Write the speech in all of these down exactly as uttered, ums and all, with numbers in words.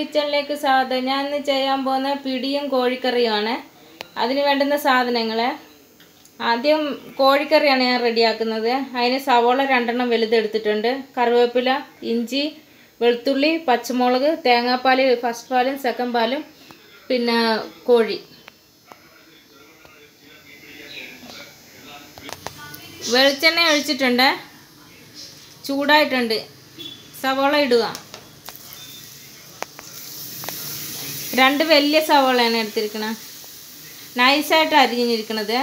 കിച്ചണിലേക്ക് സ്വാഗതം. ഞാൻ ഇന്ന് ചെയ്യാൻ പോകുന്ന പിടിയും കോഴിക്കറിയുമാണ്. അതിന് വേണ്ടുന്ന സാധനങ്ങൾ, ആദ്യം കോഴിക്കറിയാണ് ഞാൻ റെഡിയാക്കുന്നത്. അതിന് സവോള രണ്ടെണ്ണം വലുതെടുത്തിട്ടുണ്ട്, കറിവേപ്പില, ഇഞ്ചി, വെളുത്തുള്ളി, പച്ചമുളക്, തേങ്ങാപ്പാൽ, ഫസ്റ്റ് പാലും സെക്കൻഡ് പാലും, പിന്നെ കോഴി. വെളിച്ചെണ്ണ ഒഴിച്ചിട്ടുണ്ട്, ചൂടായിട്ടുണ്ട്. സവോള ഇടുക. രണ്ട് വലിയ സവോളയാണ് എടുത്തിരിക്കുന്നത്, നൈസായിട്ട് അരിഞ്ഞിരിക്കുന്നത്.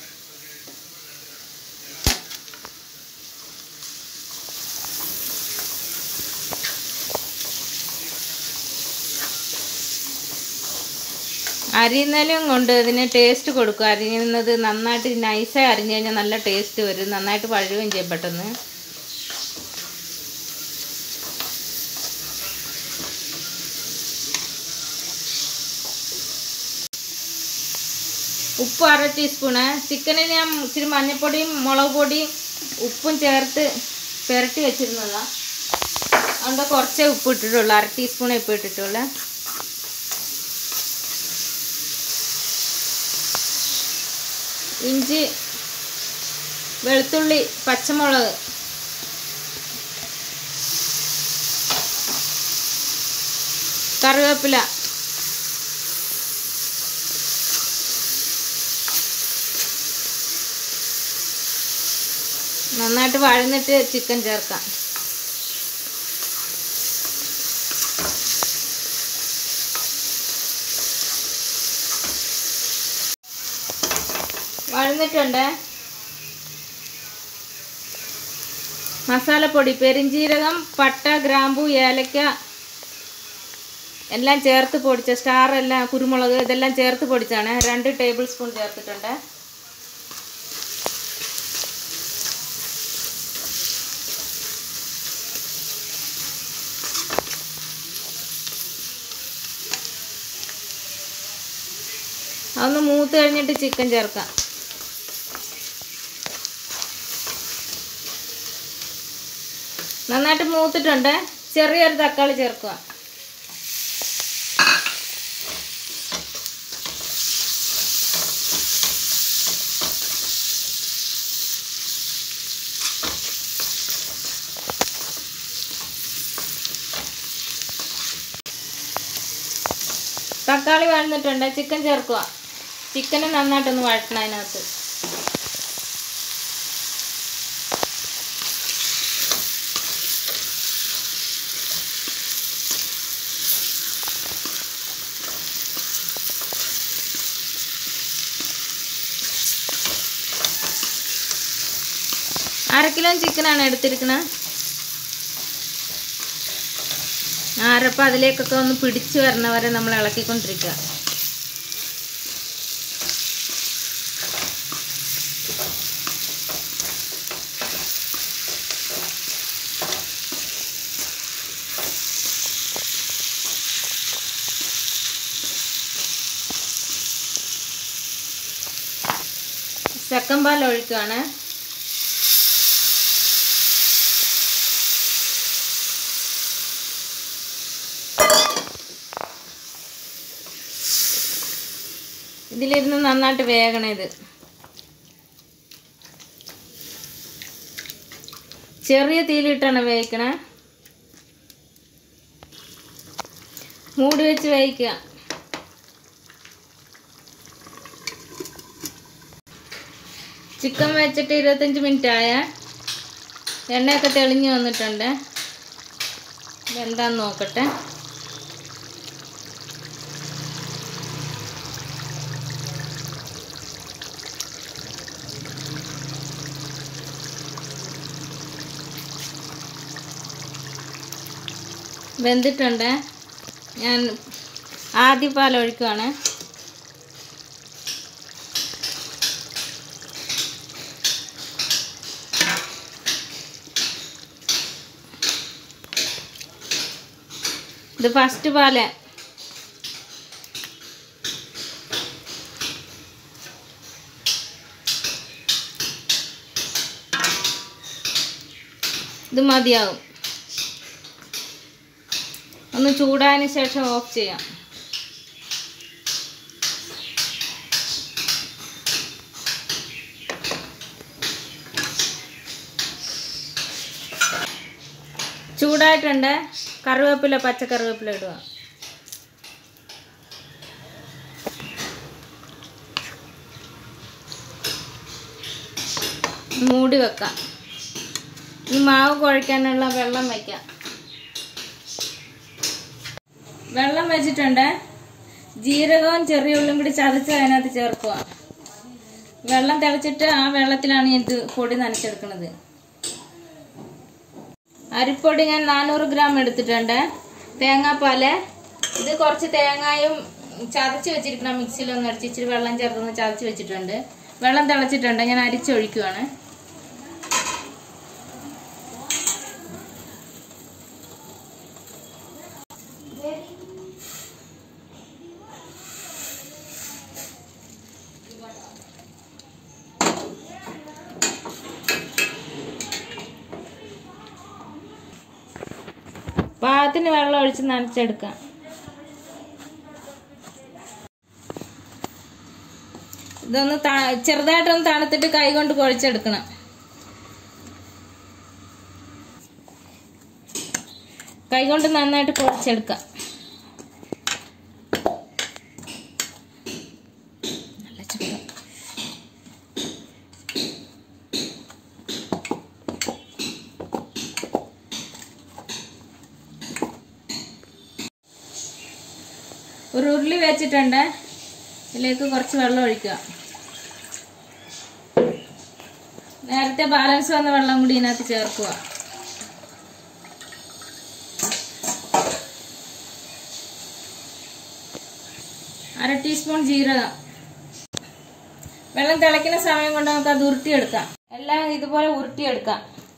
അരിയുന്നതിലും കൊണ്ട് ഇതിന് ടേസ്റ്റ് കൊടുക്കും. അരിയുന്നത് നന്നായിട്ട് നൈസായി അരിഞ്ഞു കഴിഞ്ഞാൽ നല്ല ടേസ്റ്റ് വരും, നന്നായിട്ട് പഴുകയും ചെയ്യും പെട്ടെന്ന്. ഉപ്പ് അര ടീസ്പൂണ്. ചിക്കനിൽ ഞാൻ ഇച്ചിരി മഞ്ഞൾപ്പൊടിയും മുളക് പൊടിയും ഉപ്പും ചേർത്ത് പുരട്ടി വെച്ചിരുന്നതാണ്, അതുകൊണ്ട് കുറച്ചേ ഉപ്പ് ഇട്ടിട്ടുള്ളൂ, അര ടീസ്പൂണേ ഉപ്പ് ഇട്ടിട്ടുള്ളൂ. ഇഞ്ചി, വെളുത്തുള്ളി, പച്ചമുളക്, കറിവേപ്പില, നന്നായിട്ട് വഴന്നിട്ട് ചിക്കൻ ചേർക്കാം. വഴന്നിട്ടുണ്ട്. മസാലപ്പൊടി, പെരിഞ്ജീരകം, പട്ട, ഗ്രാമ്പു, ഏലക്ക എല്ലാം ചേർത്ത് പൊടിച്ച, സ്റ്റാർ എല്ലാം, കുരുമുളക് ഇതെല്ലാം ചേർത്ത് പൊടിച്ചാണ്, രണ്ട് ടേബിൾ സ്പൂൺ ചേർത്തിട്ടുണ്ട്. അതൊന്ന് മൂത്ത് കഴിഞ്ഞിട്ട് ചിക്കൻ ചേർക്കാം. നന്നായിട്ട് മൂത്തിട്ടുണ്ട്. ചെറിയൊരു തക്കാളി ചേർക്കുക. തക്കാളി വഴന്നിട്ടുണ്ട്, ചിക്കൻ ചേർക്കുക. ചിക്കന് നന്നായിട്ടൊന്ന് വഴറ്റണം. അതിനകത്ത് അര കിലോ ചിക്കനാണ് എടുത്തിരിക്കുന്നത്. അരപ്പം അതിലേക്കൊക്കെ ഒന്ന് പിടിച്ചു വരണ വരെ നമ്മൾ ഇളക്കിക്കൊണ്ടിരിക്കുക. സെക്കൻഡ് പാൽ ഒഴിക്കുകയാണ്. ഇതിലിരുന്ന് നന്നായിട്ട് വേഗണം. ഇത് ചെറിയ തീയിലിട്ടാണ് വേവിക്കണേ. മൂടി വെച്ച് വേവിക്കുക. ചിക്കൻ വെച്ചിട്ട് ഇരുപത്തഞ്ച് മിനിറ്റ് ആയ, എണ്ണയൊക്കെ തെളിഞ്ഞ് വന്നിട്ടുണ്ട്. എന്താന്ന് നോക്കട്ടെ. വെന്തിട്ടുണ്ട്. ഞാൻ ആദ്യ പാൽ ഒഴിക്കുകയാണ്. ഇത് ഫസ്റ്റ് പാല്. ഇത് മതിയാവും. ഒന്ന് ചൂടായതിന് ശേഷം ഓഫ് ചെയ്യാം. ചൂടായിട്ടുണ്ട്. കറിവേപ്പില, പച്ചക്കറിവേപ്പില ഇടുക. മൂടി വെക്കാം. ഈ മാവ് കുഴയ്ക്കാനുള്ള വെള്ളം വയ്ക്കാം. വെള്ളം വെച്ചിട്ടുണ്ട്. ജീരകവും ചെറിയ ഉള്ളും കൂടി ചതച്ച് അതിനകത്ത് ചേർക്കുക. വെള്ളം തിളച്ചിട്ട് ആ വെള്ളത്തിലാണ് ഇത് പൊടി നനച്ചെടുക്കുന്നത്. അരിപ്പൊടി ഞാൻ നാനൂറ് ഗ്രാം എടുത്തിട്ടുണ്ട്. തേങ്ങാപ്പാല്, ഇത് കുറച്ച് തേങ്ങായും ചതച്ച് വെച്ചിരിക്കണം. മിക്സിയിലൊന്ന് അടിച്ച് ഇച്ചിരി വെള്ളം ചേർത്തൊന്ന് ചതച്ച് വെച്ചിട്ടുണ്ട്. വെള്ളം തിളച്ചിട്ടുണ്ട്. ഞാൻ അരിച്ചൊഴിക്കുവാണ്. പാകത്തിന് വെള്ളം ഒഴിച്ച് നനച്ചെടുക്കാം. ഇതൊന്ന് ചെറുതായിട്ടൊന്ന് തണുത്തിട്ട് കൈ കൊണ്ട് കുഴച്ചെടുക്കണം. കൈ കൊണ്ട് നന്നായിട്ട് കുഴച്ചെടുക്കാം. ഒരു ഉരുളി വെച്ചിട്ടുണ്ട്. ഇതിലേക്ക് കുറച്ച് വെള്ളം ഒഴിക്കുക. നേരത്തെ ബാലൻസ് വന്ന വെള്ളം കൂടി ഇതിനകത്ത് ചേർക്കുക. അര ടീസ്പൂൺ ജീരകം. വെള്ളം തിളയ്ക്കുന്ന സമയം കൊണ്ട് നമുക്ക് അത് ഉരുട്ടിയെടുക്കാം. എല്ലാം ഇതുപോലെ ഉരുട്ടിയെടുക്കാം.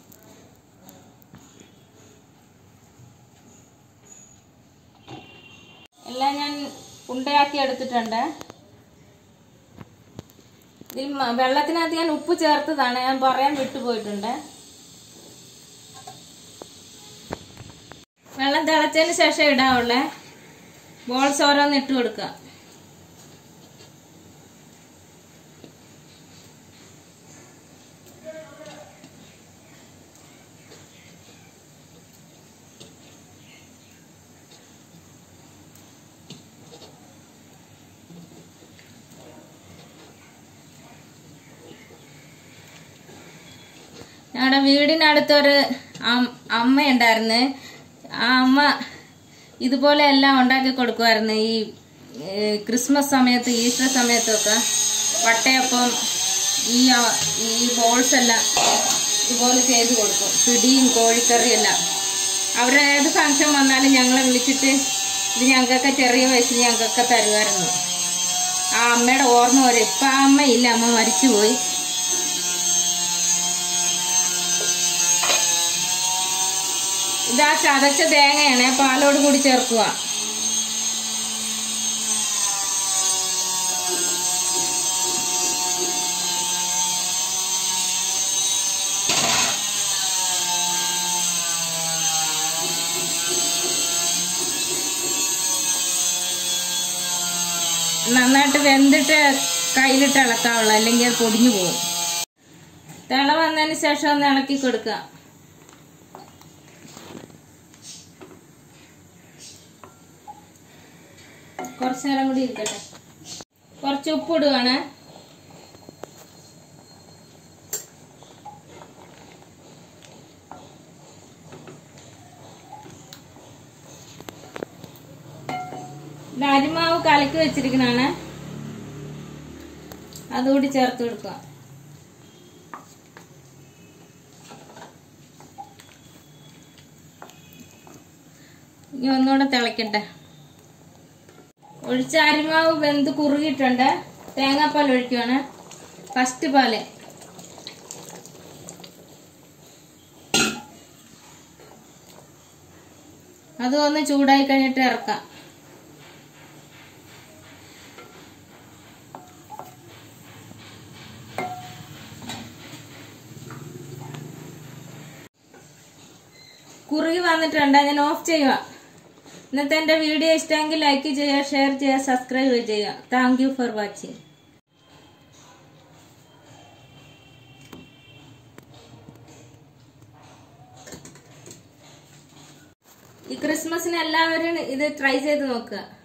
എല്ലാം ഞാൻ ഉണ്ടയാക്കി എടുത്തിട്ടുണ്ട്. ഇതിൽ വെള്ളത്തിനകത്ത് ഞാൻ ഉപ്പ് ചേർത്തതാണ്, ഞാൻ പറയാൻ വിട്ടുപോയിട്ടുണ്ട്. വെള്ളം തിളച്ചതിന് ശേഷം ഇടാവുള്ളേ. ബോൾസ് ഓരോന്ന് ഇട്ട് കൊടുക്കുക. ഞങ്ങളുടെ വീടിനടുത്തൊരു അമ്മ ഉണ്ടായിരുന്നു. ആ അമ്മ ഇതുപോലെ എല്ലാം ഉണ്ടാക്കി കൊടുക്കുമായിരുന്നു. ഈ ക്രിസ്മസ് സമയത്ത്, ഈസ്റ്റർ സമയത്തൊക്കെ വട്ടയപ്പം, ഈ ഈ ബോൾസ് എല്ലാം ഇതുപോലെ ചെയ്ത് കൊടുക്കും. പിടിയും കോഴിക്കറിയും എല്ലാം. അവരുടെ ഏത് ഫംഗ്ഷൻ വന്നാലും ഞങ്ങളെ വിളിച്ചിട്ട് ഇത് ഞങ്ങൾക്കൊക്കെ ചെറിയ വയസ്സിൽ ഞങ്ങൾക്കൊക്കെ തരുമായിരുന്നു. ആ അമ്മയുടെ ഓർമ്മ വരും. ഇപ്പം ആ അമ്മ ഇല്ല, അമ്മ മരിച്ചുപോയി. ഇതാ ചതച്ച തേങ്ങയാണ്, പാലോട് കൂടി ചേർക്കുക. നന്നായിട്ട് വെന്തിട്ട് കയ്യിലിട്ട് ഇളക്കാവുള്ളൂ, അല്ലെങ്കിൽ അത് പൊടിഞ്ഞു പോകും. തിള വന്നതിന് ശേഷം ഒന്ന് ഇളക്കി കൊടുക്കുക. കുറച്ചു നേരം കൂടി ഇരിക്കട്ടെ. കുറച്ച് ഉപ്പ് ഇടുകയാണ്. ഇത് അരിമാവ് കലക്കി വെച്ചിരിക്കണാണ്, അതുകൂടി ചേർത്ത് കൊടുക്കുക. ഇനി ഒന്നുകൂടെ തിളക്കട്ടെ. ഒഴിച്ച അരിമാവ് വെന്ത് കുറുകിയിട്ടുണ്ട്. തേങ്ങാപ്പാൽ ഒഴിക്കുകയാണ്. ഫസ്റ്റ് പാല്. അതും ഒന്ന് ചൂടായി കഴിഞ്ഞിട്ട് ഇറക്കാം. കുറുകി വന്നിട്ടുണ്ട്. ഞാൻ ഓഫ് ചെയ്യുക. ഇന്നത്തെ എൻ്റെ വീഡിയോ ഇഷ്ടമെങ്കിൽ ലൈക്ക് ചെയ്യുക, ഷെയർ ചെയ്യുക, സബ്സ്ക്രൈബ് ചെയ്യുക. Thank you for watching. ഈ ക്രിസ്മസിന് എല്ലാവരും ഇത് ട്രൈ ചെയ്ത് നോക്കുക.